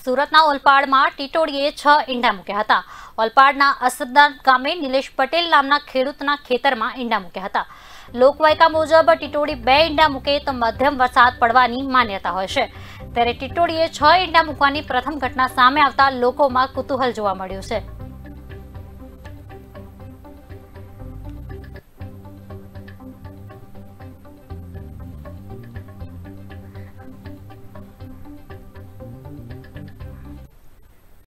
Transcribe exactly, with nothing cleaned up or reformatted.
સુરતના ઓલપાડમાં ટીટોડીએ છ ઈંડા મૂક્યા હતા। ઓલપાડના અસરદાર ગામે નિલેશ પટેલ નામના ખેડૂતના ખેતરમાં ઈંડા મૂક્યા હતા। લોકવાયકા મુજબ ટીટોડી બે ઈંડા મૂકે તો મધ્યમ વરસાદ પડવાની માન્યતા હોય છે, ત્યારે ટીટોડીએ છ ઈંડા મૂકવાની પ્રથમ ઘટના સામે આવતા લોકોમાં કુતૂહલ જોવા મળ્યું છે।